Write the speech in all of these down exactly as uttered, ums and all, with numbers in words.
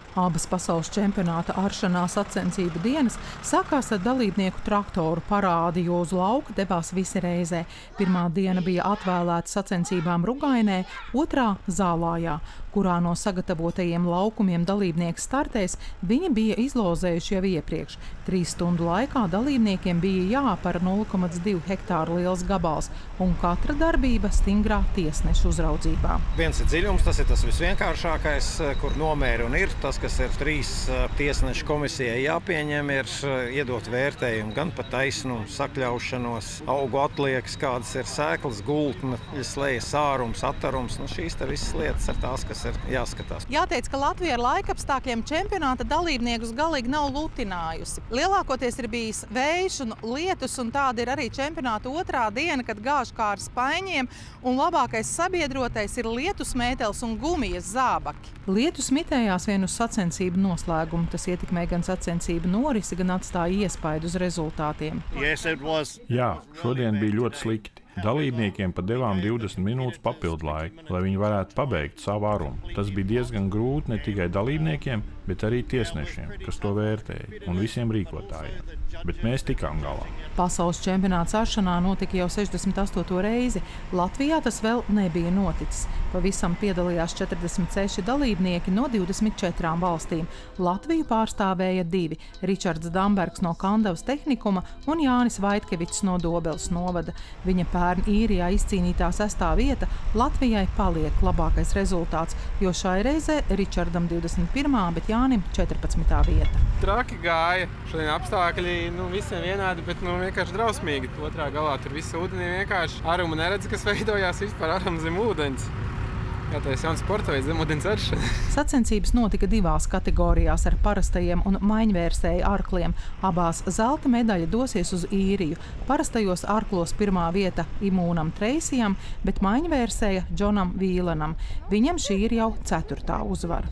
Abas pasaules čempionāta aršanā sacensību dienas sākās ar dalībnieku traktoru parādi, jo uz lauku devās visi reizē. Pirmā diena bija atvēlēta sacensībām Rugainē, otrā Zālājā, kurā no sagatavotajiem laukumiem dalībnieki startēs viņi bija izlozējuši jau iepriekš. Trīs stundu laikā dalībniekiem bija jāapar nulle komats divi hektāru liels gabals, un katra darbība stingrā tiesneša uzraudzībā. Viens ir dziļums, tas ir tas visvienkāršākais, kur nomēri un ir. Tas, kas ir trīs tiesnešu komisijai jāpieņem, ir iedot vērtējumu gan par taisnumu, sakļaušanos, augu atliekas, kādas ir sēklas, gultne, slejas ārums, attarums. Nu, šīs te visas lietas ir tās, kas ir jāskatās. Jāteic, ka Latvija ar laikapstākļiem čempionāta dalībniekus galīgi nav lutinājusi. Lielākoties ir bijis vējš un lietus, un tāda ir arī čempionāta otrā diena, kad gāž kā ar spaiņiem, un labākais sabiedrotais ir lietus mētelis un gumijas zābaki. Lietus mitējās vien uz sacensību noslēgumu. Tas ietekmē gan sacensību norisi, gan atstāja iespaidu uz rezultātiem. Yes, it was. Jā, šodien bija ļoti slikti. Dalībniekiem pat devām divdesmit minūtes papildu laiku, lai viņi varētu pabeigt savu arumu. Tas bija diezgan grūti ne tikai dalībniekiem, bet arī tiesnešiem, kas to vērtēja, un visiem rīkotājiem. Bet mēs tikām galā. Pasaules čempionāts aršanā notika jau sešdesmit astoto reizi. Latvijā tas vēl nebija noticis. Pavisam piedalījās četrdesmit seši dalībnieki no divdesmit četrām valstīm. Latviju pārstāvēja divi – Ričards Dambergs no Kandavas tehnikuma un Jānis Vaitkevičs no Dobeles novada. Viņa pērn Īrijā izcīnītā sestā vieta Latvijai paliek labākais rezultāts, jo šai reizē Ričardam divdesmit pirmā, bet Jānim četrpadsmitā vieta. Traki gāja, šodien apstākļi nu, visiem vienādi, bet nu, vienkārši drausmīgi. Otrā galā tur viss ūdenī vienkārši arumu neredz, kas veidojās vispār arumu zem ūdens. Jā, tā ir jauns sporta veids, zemūdens aršana. Sacensības notika divās kategorijās ar parastajiem un maiņvērsēju arkliem. Abās zelta medaļa dosies uz Īriju. Parastajos arklos pirmā vieta Imūnam Treisijam, bet maiņvērsēja Džonam Vīlenam. Viņam šī ir jau ceturtā uzvara.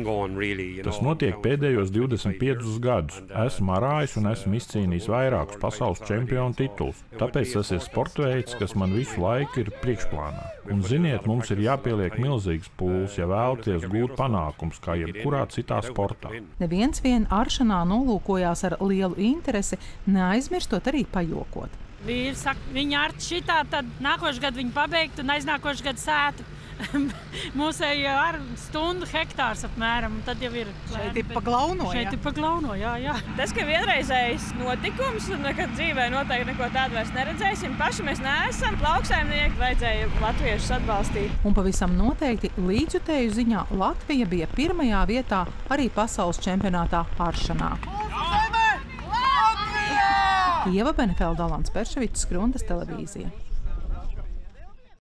Tas notiek pēdējos divdesmit piecus gadus. Esmu arājis un esmu izcīnījis vairākus pasaules čempionu titulus. Tāpēc tas ir sporta veids, kas man visu laiku ir priekšplānā. Un ziniet, mums ir jāpieliek milzīgs pūls, ja vēlaties gūt panākums, kā jebkurā citā sportā. Neviens vien aršanā nolūkojās ar lielu interesi, neaizmirstot arī pajokot. Vīri saka, viņi ar šitā, tad nākošu gadu viņi pabeigtu un aiznākošu gadu sētu. Mūsēji ar stundu hektārs apmēram, un tad jau ir. Šeit ir pa glauno, Šeit ir pa glauno, jā, jā. Tas, ka vienreizējs notikums, un nekad dzīvē noteikti neko tādu vairs neredzēsim. Paši mēs neesam lauksaimnieki, vajadzēja latviešus atbalstīt. Un pavisam noteikti līdzjutēju ziņā Latvija bija pirmajā vietā arī pasaules čempionātā aršanā. Ieva Benefelde, Alans Perševičs, Skrundas televīzija.